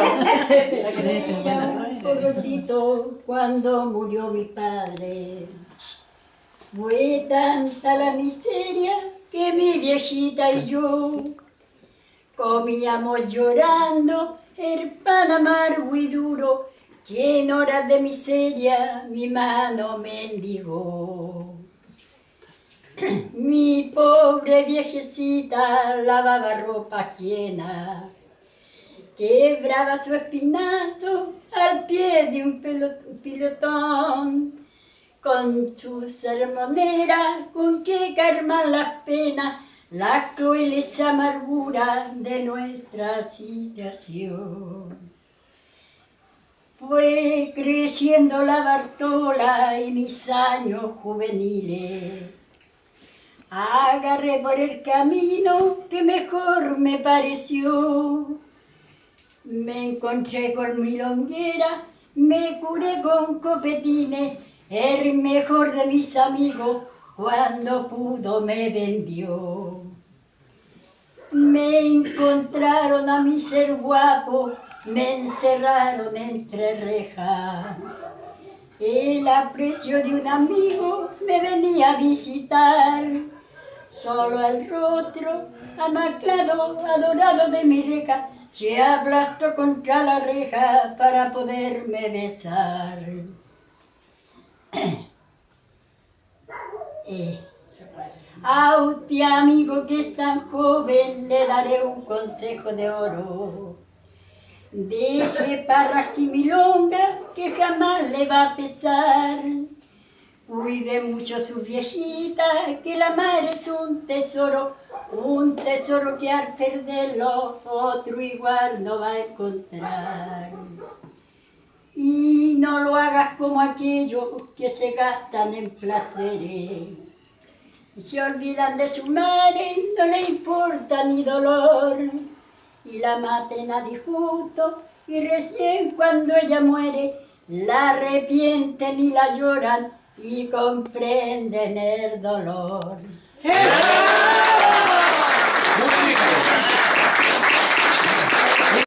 un poquitito cuando murió mi padre. Fue tanta la miseria que mi viejita y yo comíamos llorando el pan amargo y duro que en horas de miseria mi mano mendigó. Mi pobre viejecita lavaba ropa ajena, quebraba su espinazo al pie de un pilotón, con su sermonera con que calmar las penas, las crueles amarguras de nuestra situación. Fue creciendo la Bartola y mis años juveniles, agarré por el camino que mejor me pareció. Me encontré con milonguera, me curé con copetines, el mejor de mis amigos cuando pudo me vendió. Me encontraron a mi ser guapo, me encerraron entre rejas. El aprecio de un amigo me venía a visitar. Solo el rostro, anaclado, adorado de mi reja, se aplastó contra la reja para poderme besar. A usted, amigo que es tan joven, le daré un consejo de oro. Deje parras y milongas que jamás le va a pesar. Cuide mucho a su viejita, que la madre es un tesoro que al perderlo otro igual no va a encontrar. Y no lo hagas como aquellos que se gastan en placeres. Se olvidan de su madre, no le importa ni dolor. Y la maten a disgusto, y recién cuando ella muere, la arrepienten y la lloran, y comprenden el dolor.